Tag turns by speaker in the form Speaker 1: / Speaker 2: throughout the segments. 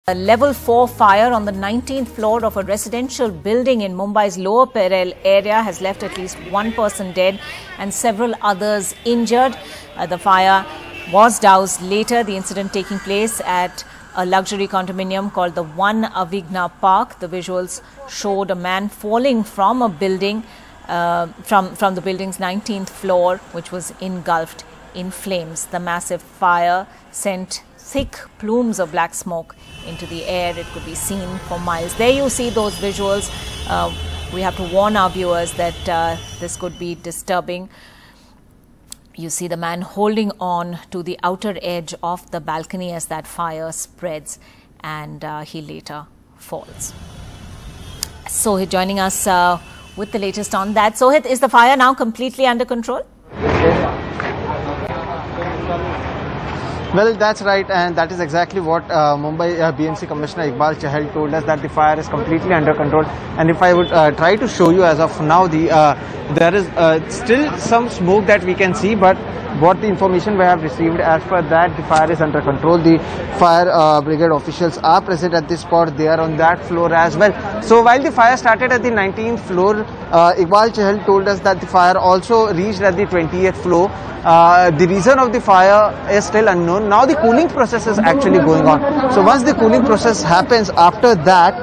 Speaker 1: A level 4 fire on the 19th floor of a residential building in Mumbai's Lower Parel area has left at least one person dead and several others injured. The fire was doused later, the incident taking place at a luxury condominium called the One Avigna Park. The visuals showed a man falling from a building, from the building's 19th floor, which was engulfed in flames. The massive fire sent thick plumes of black smoke into the air. It could be seen for miles. There you see those visuals. We have to warn our viewers that this could be disturbing. You see the man holding on to the outer edge of the balcony as that fire spreads, and he later falls. Sohit joining us with the latest on that. Sohit, is the fire now completely under control?
Speaker 2: Well, that's right, and that is exactly what Mumbai BMC Commissioner Iqbal Chahal told us, that the fire is completely under control. And if I would try to show you as of now, there is still some smoke that we can see, but what the information we have received, as per that, the fire is under control. The fire brigade officials are present at this spot. They are on that floor as well. So while the fire started at the 19th floor, Iqbal Chahal told us that the fire also reached at the 20th floor. The reason of the fire is still unknown. Now the cooling process is actually going on. So once the cooling process happens, after that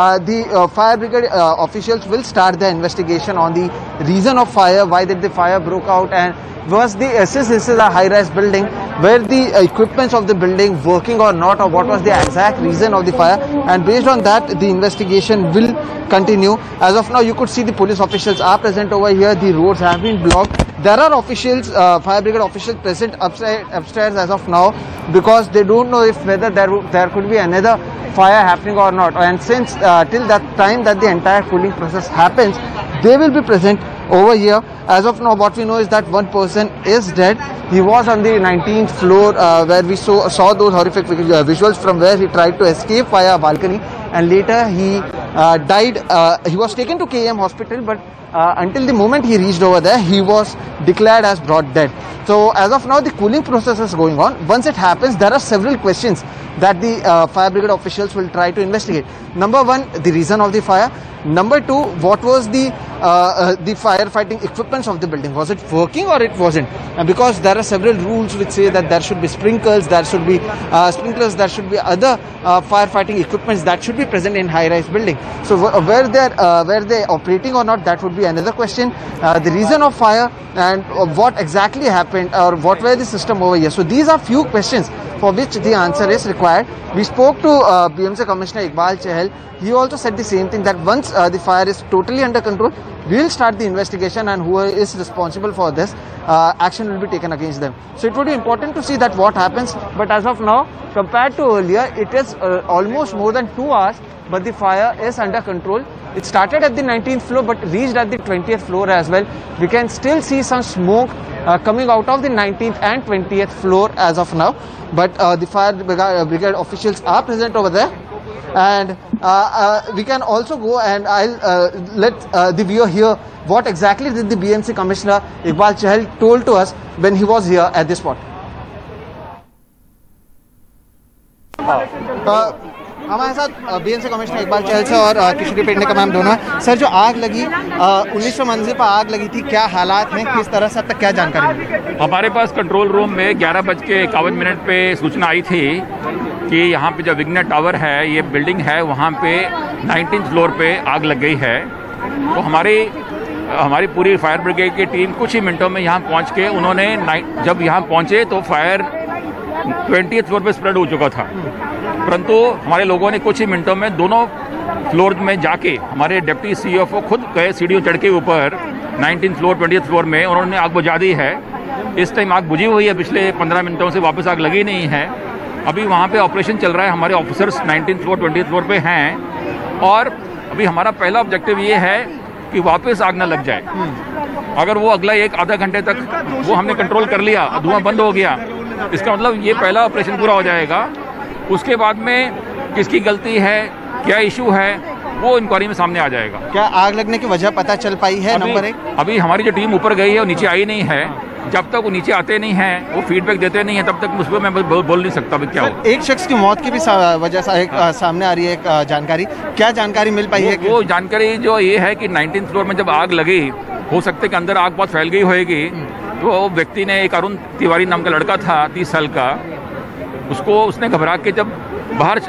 Speaker 2: the fire brigade officials will start the investigation on the reason of fire, why did the fire broke out, and was this is a high-rise building, where the equipments of the building working or not, or what was the exact reason of the fire, and based on that the investigation will continue. As of now, you could see the police officials are present over here. The roads have been blocked. There are officials, fire brigade officials present upstairs as of now, because they don't know if whether there could be another fire happening or not. And since till that time that the entire cooling process happens, they will be present over here. As of now, what we know is that one person is dead. He was on the 19th floor where we saw those horrific visuals from where he tried to escape via a balcony, and later he died. He was taken to KM hospital, but until the moment he reached over there, he was declared as brought dead. So as of now, the cooling process is going on. Once it happens, there are several questions that the fire brigade officials will try to investigate. Number one, the reason of the fire. Number two, what was the firefighting equipments of the building? Was it working or it wasn't? And because there are several rules which say that there should be sprinklers, there should be there should be other firefighting equipments that should be present in high-rise building. So where they operating or not, that would be another question. The reason of fire and what exactly happened, or what were the system over here. So these are few questions for which the answer is required. We spoke to BMC Commissioner Iqbal Chahal. He also said the same thing, that once the fire is totally under control, we will start the investigation, and who is responsible for this, action will be taken against them. So it would be important to see that what happens. But as of now, compared to earlier, it is almost more than 2 hours, but the fire is under control. It started at the 19th floor, but reached at the 20th floor as well. We can still see some smoke coming out of the 19th and 20th floor as of now. But the fire brigade officials are present over there. And we can also go, and I'll let the viewer hear what exactly did the BMC Commissioner Iqbal Chahal told to us when he was here at this spot. हमारे साथ BMC commissioner Iqbal चहल से और किशोरी Pednekar ma'am दोनों हैं। Sir, जो आग लगी 1900 मंजिल पर आग लगी थी, क्या हालात हैं, किस तरह से अब तक क्या जानकारी मिली?
Speaker 3: हमारे पास कंट्रोल रूम में 11:51 पे सूचना आई थी कि यहाँ पे जो विग्ना टावर है, ये बिल्डिंग है, वहाँ पे 19th फ्लोर पे आग लग गई है। तो हमारी पूरी फायर ब्रिगेड की टीम कुछ ही मिनटों में यहाँ पहुँच के, उन्होंने जब यहाँ पहुँचे तो फायर 20th फ्लोर पे स्प्रेड हो चुका था, परंतु हमारे लोगों ने कुछ ही मिनटों में दोनों फ्लोर में जाके, हमारे डिप्टी सीईओ खुद गए सीढ़ियों चढ़ के ऊपर 19th फ्लोर 20th फ्लोर में, उन्होंने आग बुझा दी है। इस टाइम आग बुझी हुई है, पिछले 15 मिनटों से वापस आग लगी नहीं है। अभी वहाँ पे ऑपरेशन चल रहा है, हमारे officers 19th floor 20th floor पे हैं, और अभी हमारा पहला ऑब्जेक्टिव ये है कि वापस आग न लग जाए। अगर वो अगला 1-आधा घंटे तक वो हमने कंट्रोल कर लिया, धुआं बंद हो गया, इसका मतलब ये पहला ऑपरेशन पूरा हो जाएगा। उसके बाद में किसकी गलती है, क्या इशू है, वो इंक्वायरी में सामने आ जाएगा।
Speaker 2: क्या आग लगने की वजह पता चल पाई है? नंबर 1,
Speaker 3: अभी हमारी जो टीम ऊपर गई है वो नीचे आई नहीं है, जब तक वो नीचे आते नहीं हैं, वो फीडबैक देते नहीं हैं, तब तक मुझको मैं बोल नहीं सकता क्या हो।
Speaker 2: एक शख्स की मौत की भी वजह से सामने आ रही है एक जानकारी, क्या जानकारी मिल पाई है?
Speaker 3: वो जानकारी जो ये है कि 19th फ्लोर में जब आग लगी, हो सकता है कि अंदर आग बहुत फैल गई होगी। तो व्यक्ति ने, एक अरुण तिवारी नाम का लड़का था 30 साल का, उसने घबरा के जब बाहर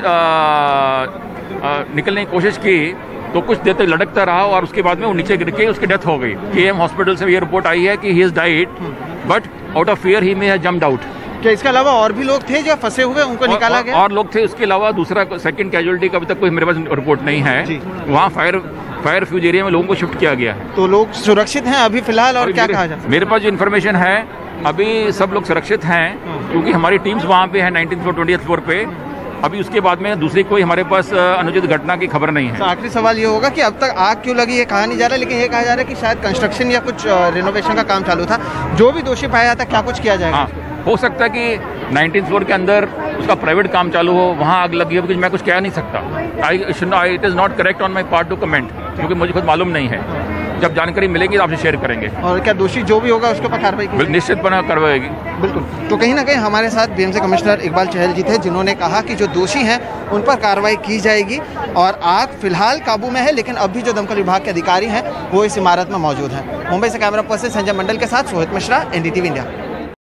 Speaker 3: निकलने की कोशिश की तो कुछ देर तक लटकता रहा और उसके बाद में वो नीचे गिर के उसकी डेथ हो गई। केएम हॉस्पिटल से ये रिपोर्ट आई है कि he is died, but out of fear he may have jumped out.
Speaker 2: क्या इसके अलावा और भी लोग थे जो फंसे हुए, उनको निकाला गया?
Speaker 3: और लोग थे, उसके अलावा दूसरा सेकंड कैजुअलिटी का अभी तक कोई मेरे पास रिपोर्ट नहीं है। वहाँ फायर फ्यूज एरिया में लोगों को शिफ्ट किया गया है।
Speaker 2: तो लोग सुरक्षित हैं अभी फिलहाल, और क्या कहा जाए?
Speaker 3: मेरे पास जो इन्फॉर्मेशन है अभी सब लोग सुरक्षित हैं, क्योंकि हमारी टीम्स वहाँ पे है 19th फ्लोर 20th फ्लोर पे। अभी उसके बाद में दूसरी कोई हमारे पास अनुचित घटना की खबर नहीं है।
Speaker 2: तो आखिरी सवाल ये होगा कि अब तक आग क्यों लगी, ये कहा नहीं जा रहा, लेकिन ये कहा जा रहा है कि शायद कंस्ट्रक्शन या कुछ रिनोवेशन का काम चालू था। जो भी दोषी पाया जाता, क्या कुछ किया जाएगा?
Speaker 3: हाँ, हो सकता है कि 19th फ्लोर के अंदर उसका प्राइवेट काम चालू हो, वहाँ आग लगी हो, कुछ मैं कुछ कह नहीं सकता। It is not correct on my part to comment, क्योंकि मुझे खुद मालूम नहीं है। जब जानकारी मिलेगी तो आपसे शेयर करेंगे।
Speaker 2: और क्या दोषी जो भी होगा उसके ऊपर कार्रवाई की
Speaker 3: निश्चित बना करवाएगी।
Speaker 2: बिल्कुल। तो कहीं ना कहीं हमारे साथ बीएमसी कमिश्नर इकबाल चहल जी थे, जिन्होंने कहा कि जो दोषी हैं उन पर कार्रवाई की जाएगी और आग फिलहाल काबू में है, लेकिन अभी जो दमकल विभाग के अधिकारी हैं वो इस इमारत में मौजूद हैं। मुंबई से कैमरा पर्सन संजय मंडल के साथ सोहित मिश्रा, NDTV इंडिया।